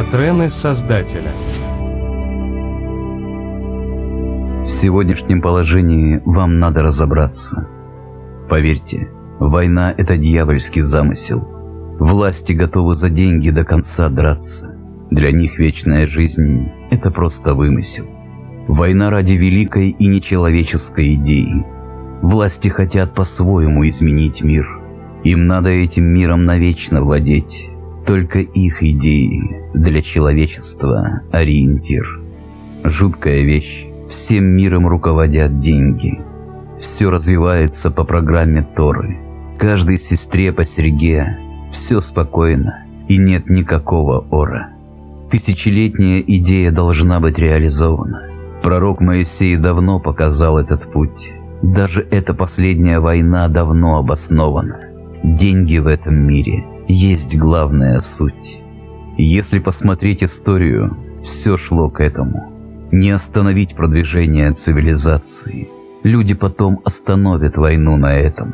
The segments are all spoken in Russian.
Катрены Создателя. В сегодняшнем положении вам надо разобраться. Поверьте, война – это дьявольский замысел. Власти готовы за деньги до конца драться. Для них вечная жизнь – это просто вымысел. Война ради великой и нечеловеческой идеи. Власти хотят по-своему изменить мир. Им надо этим миром навечно владеть. Только их идеи для человечества – ориентир. Жуткая вещь. Всем миром руководят деньги. Все развивается по программе Торы. Каждой сестре по серьге. Все спокойно и нет никакого ора. Тысячелетняя идея должна быть реализована. Пророк Моисей давно показал этот путь. Даже эта последняя война давно обоснована. Деньги в этом мире есть главная суть. Если посмотреть историю, все шло к этому. Не остановить продвижение цивилизации. Люди потом остановят войну на этом.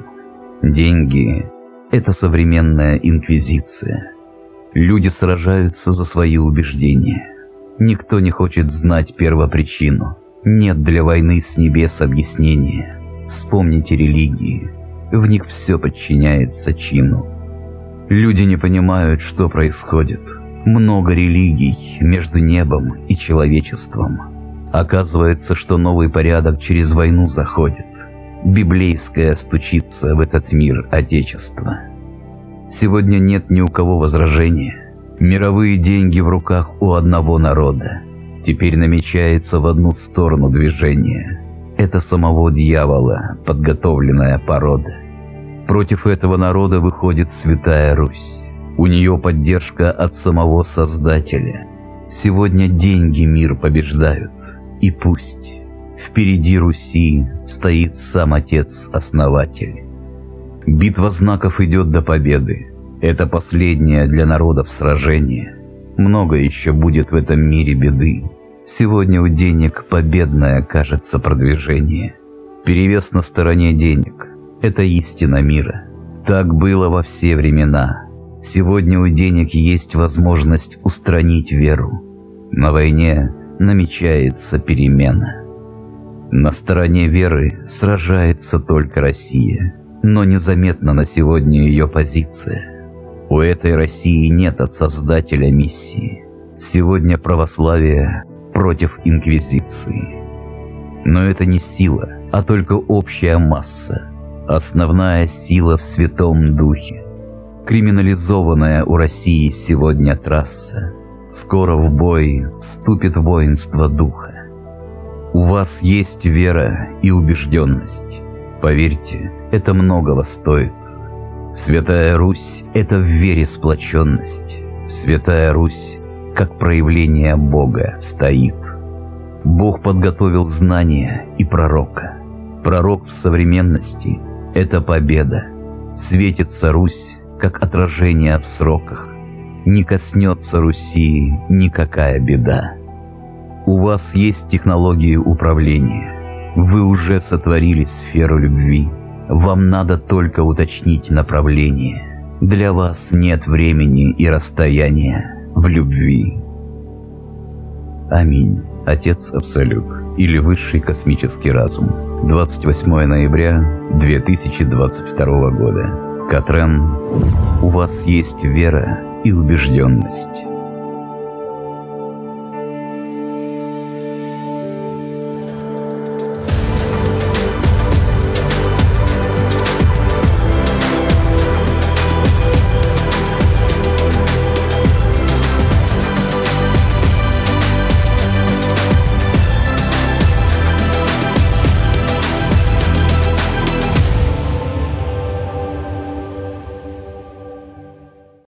Деньги – это современная инквизиция. Люди сражаются за свои убеждения. Никто не хочет знать первопричину. Нет для войны с небес объяснения. Вспомните религии. В них все подчиняется чину. Люди не понимают, что происходит. Много религий между небом и человечеством. Оказывается, что новый порядок через войну заходит. Библейское стучится в этот мир Отечества. Сегодня нет ни у кого возражения. Мировые деньги в руках у одного народа. Теперь намечается в одну сторону движение. Это самого дьявола подготовленная порода. Против этого народа выходит Святая Русь. У нее поддержка от самого Создателя. Сегодня деньги мир побеждают. И пусть впереди Руси стоит сам Отец-Основатель. Битва знаков идет до победы. Это последнее для народов сражение. Много еще будет в этом мире беды. Сегодня у денег победное, кажется, продвижение. Перевес на стороне денег – это истина мира. Так было во все времена. Сегодня у денег есть возможность устранить веру. На войне намечается перемена. На стороне веры сражается только Россия, но незаметна на сегодня ее позиция. У этой России нет от Создателя миссии. Сегодня православие против инквизиции. Но это не сила, а только общая масса. Основная сила в Святом Духе. Криминализованная у России сегодня трасса. Скоро в бой вступит воинство Духа. У вас есть вера и убежденность. Поверьте, это многого стоит. Святая Русь – это в вере сплоченность. Святая Русь, как проявление Бога, стоит. Бог подготовил знания и пророка. Пророк в современности – это победа. Светится Русь, как отражение в сроках. Не коснется Руси никакая беда. У вас есть технологии управления. Вы уже сотворили сферу любви. Вам надо только уточнить направление. Для вас нет времени и расстояния в любви. Аминь. Отец Абсолют или Высший космический разум. 28 ноября 2022 года. Катрен, у вас есть вера и убежденность.